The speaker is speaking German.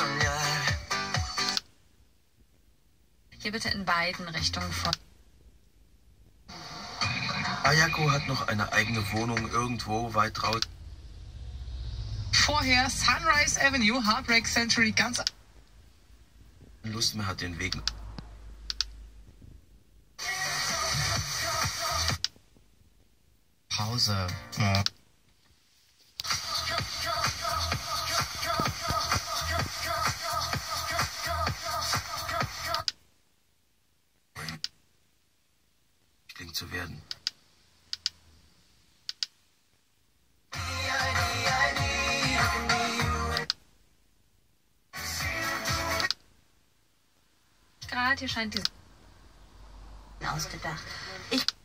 Hier bitte in beiden Richtungen vor. Ayako hat noch eine eigene Wohnung irgendwo weit draußen. Vorher Sunrise Avenue, Heartbreak Century, ganz... Lust mehr hat, den Weg... Pause. Ja. Klingt zu werden. Gerade hier scheint die ausgedacht. Ich